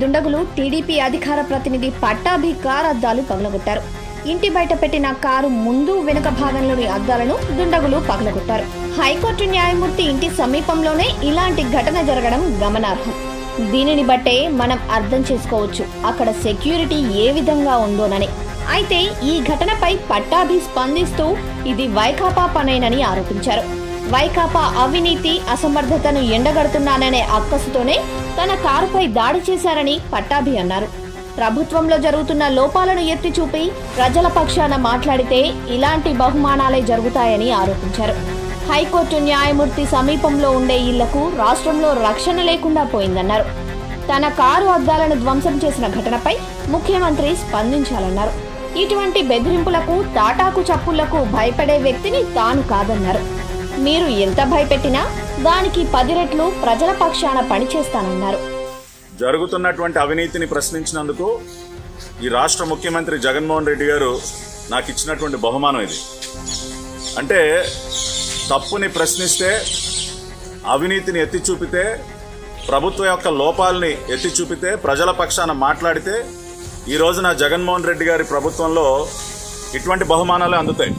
దుండగులు టీడీపీ అధికార ప్రతినిధి పట్టాభి కారు అద్దాలు పగలగొట్టారు. ఇంటి బయట పెట్టిన కారు ముందు వెనుక భాగంలోని అద్దాలను దుండగులు పగలగొట్టారు. హైకోర్టు న్యాయమూర్తి ఇంటి సమీపంలోనే ఇలాంటి ఘటన జరగడం గమనార్హం. దీనిని బట్టే మనం అర్థం చేసుకోవచ్చు అక్కడ సెక్యూరిటీ ఏ విధంగా ఉందోనని. అయితే ఈ ఘటనపై పట్టాభి స్పందిస్తూ ఇది వైకాపా పనేనని ఆరోపించారు. వైకాపా అవినీతి అసమర్థతను ఎండగడుతున్నాననే అక్కసుతోనే తన కారుపై దాడి చేశారని పట్టాభి అన్నారు. ప్రభుత్వంలో జరుగుతున్న లోపాలను ఎత్తి చూపి ప్రజల పక్షాన మాట్లాడితే ఇలాంటి బహుమానాలే జరుగుతాయని ఆరోపించారు. హైకోర్టు న్యాయమూర్తి సమీపంలో ఉండే ఇళ్లకు రాష్ట్రంలో రక్షణ లేకుండా పోయిందన్నారు. తన కారు అద్దాలను ధ్వంసం చేసిన ఘటనపై ముఖ్యమంత్రి స్పందించాలన్నారు. ఇటువంటి బెదిరింపులకు తాటాకు చప్పుళ్లకు భయపడే వ్యక్తిని తాను కాదన్నారు. మీరు ఎంత భయపెట్టినా దానికి 10 రెట్లు ప్రజల పక్షాన పనిచేస్తానన్నారు. జరుగుతున్నటువంటి అవినీతిని ప్రశ్నించినందుకు ఈ రాష్ట్ర ముఖ్యమంత్రి జగన్మోహన్ రెడ్డి గారు నాకు ఇచ్చినటువంటి బహుమానం ఇది. అంటే తప్పుని ప్రశ్నిస్తే, అవినీతిని ఎత్తి చూపితే, ప్రభుత్వం యొక్క లోపాలని ఎత్తి చూపితే, ప్రజల పక్షాన మాట్లాడితే ఈ రోజున జగన్మోహన్ రెడ్డి గారి ప్రభుత్వంలో ఇటువంటి బహుమానాలే అందుతాయి.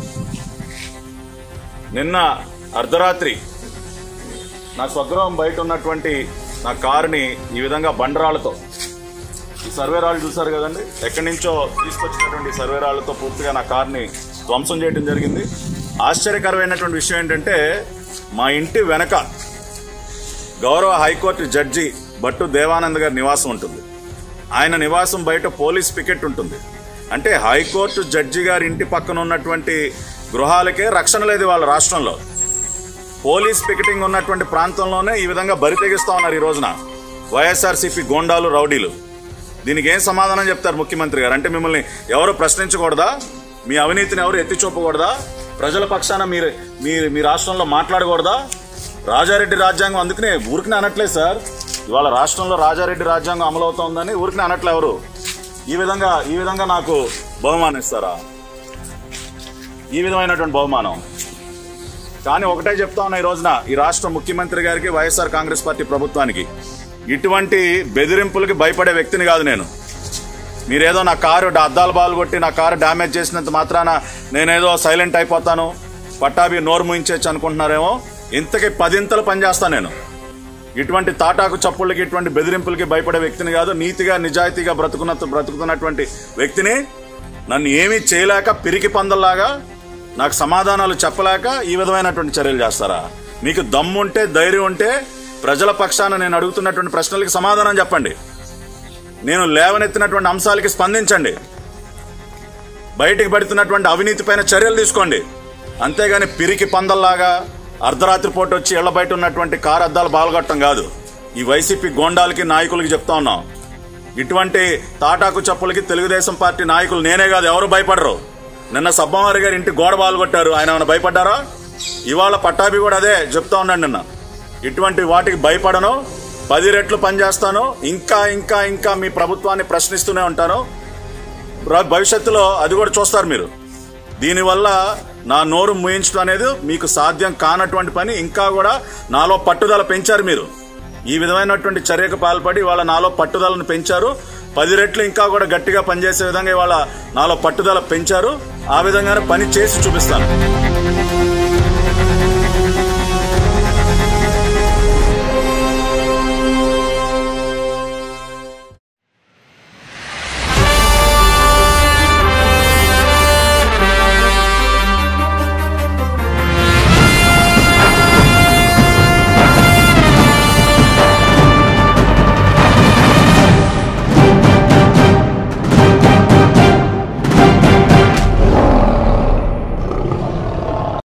నిన్న అర్ధరాత్రి నా స్వగృహం బయట ఉన్నటువంటి నా కారుని ఈ విధంగా బండరాళ్లతో, ఈ సర్వేరాళ్ళు చూసారు కదండి, ఎక్కడి నుంచో తీసుకొచ్చినటువంటి సర్వేరాళ్లతో పూర్తిగా నా కారుని ధ్వంసం చేయడం జరిగింది. ఆశ్చర్యకరమైనటువంటి విషయం ఏంటంటే, మా ఇంటి వెనక గౌరవ హైకోర్టు జడ్జి భట్టు దేవానంద్ గారి నివాసం ఉంటుంది. ఆయన నివాసం బయట పోలీస్ పికెట్ ఉంటుంది. అంటే హైకోర్టు జడ్జి గారి ఇంటి పక్కన ఉన్నటువంటి గృహాలకే రక్షణ లేదు వాళ్ళ రాష్ట్రంలో. పోలీస్ పికెటింగ్ ఉన్నటువంటి ప్రాంతంలోనే ఈ విధంగా బరి తెగిస్తా ఉన్నారు ఈ రోజున వైఎస్ఆర్సీపీ గోండాలు, రౌడీలు. దీనికి ఏం సమాధానం చెప్తారు ముఖ్యమంత్రి గారు? అంటే మిమ్మల్ని ఎవరు ప్రశ్నించకూడదా? మీ అవినీతిని ఎవరు ఎత్తి చూపకూడదా? ప్రజల పక్షాన మీ రాష్ట్రంలో మాట్లాడకూడదా? రాజారెడ్డి రాజ్యాంగం అందుకనే ఊరికినే అనట్లేదు సార్. ఇవాళ రాష్ట్రంలో రాజారెడ్డి రాజ్యాంగం అమలవుతోందని ఊరికినే అనట్లే ఎవరు. ఈ విధంగా నాకు బహుమానం ఇస్తారా? ఈ విధమైనటువంటి బహుమానం. కానీ ఒకటే చెప్తా ఉన్నా, ఈ రోజున ఈ రాష్ట్ర ముఖ్యమంత్రి గారికి, వైఎస్ఆర్ కాంగ్రెస్ పార్టీ ప్రభుత్వానికి ఇటువంటి బెదిరింపులకి భయపడే వ్యక్తిని కాదు నేను. మీరేదో నా కారు అద్దాలు బాలు కొట్టి నా కారు డ్యామేజ్ చేసినంత మాత్రాన నేనేదో సైలెంట్ అయిపోతాను, పట్టాభి నోరు ముయించచ్చు అనుకుంటున్నారేమో. ఇంతకీ 10 ఇంతలు పనిచేస్తాను నేను. ఇటువంటి తాటాకు చప్పుళ్ళకి, ఇటువంటి బెదిరింపులకి భయపడే వ్యక్తిని కాదు. నీతిగా నిజాయితీగా బ్రతుకుతున్నటువంటి వ్యక్తిని నన్ను ఏమీ చేయలేక, పిరికి పందల్లాగా నాకు సమాధానాలు చెప్పలేక ఈ విధమైనటువంటి చర్యలు చేస్తారా? మీకు దమ్ముంటే, ధైర్యం ఉంటే ప్రజల పక్షాన నేను అడుగుతున్నటువంటి ప్రశ్నలకి సమాధానం చెప్పండి. నేను లేవనెత్తినటువంటి అంశాలకి స్పందించండి. బయటికి పడుతున్నటువంటి అవినీతి పైన చర్యలు తీసుకోండి. అంతేగాని పిరికి పందల్లాగా అర్ధరాత్రి పూట వచ్చి ఇళ్ల బయట ఉన్నటువంటి కారు అద్దాలు బాలగొట్టడం కాదు. ఈ వైసీపీ గోండాలకి, నాయకులకి చెప్తా ఉన్నాం, ఇటువంటి తాటాకు చప్పులకి తెలుగుదేశం పార్టీ నాయకులు నేనే కాదు ఎవరు భయపడరు. నిన్న సబ్బవారి గారి ఇంటి గోడ బాలగొట్టారు, ఆయన ఏమైనా భయపడ్డారా? ఇవాళ పట్టాభి కూడా అదే చెప్తా ఉన్నాడు నిన్న. ఇటువంటి వాటికి భయపడను, 10 రెట్లు పనిచేస్తాను, ఇంకా ఇంకా ఇంకా మీ ప్రభుత్వాన్ని ప్రశ్నిస్తూనే ఉంటాను. భవిష్యత్తులో అది కూడా చూస్తారు మీరు. దీనివల్ల నా నోరు మూయించడం అనేది మీకు సాధ్యం కానటువంటి పని. ఇంకా కూడా నాలో పట్టుదల పెంచారు మీరు. ఈ విధమైనటువంటి చర్యకు పాల్పడి ఇవాళ నాలో పట్టుదలను పెంచారు. 10 రెట్లు ఇంకా కూడా గట్టిగా పనిచేసే విధంగా ఇవాళ నాలో పట్టుదల పెంచారు. ఆ విధంగానే పని చేసి చూపిస్తాను.